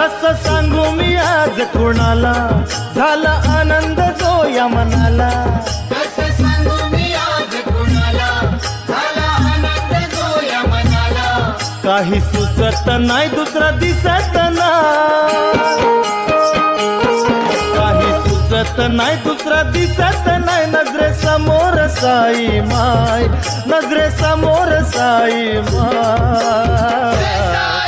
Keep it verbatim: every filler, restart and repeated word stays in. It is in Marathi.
कस सांगू मी आज कुणाला झाला आनंद जो या मनाला कसं सांगू मी आज कुणाला झाला आनंद जो या मनाला काही सुचत नाही दुसरा दिसत नाही काही सुचत नाही दुसरा दिसत नाही नजरे समोर साई माय नजरे समोर साई माय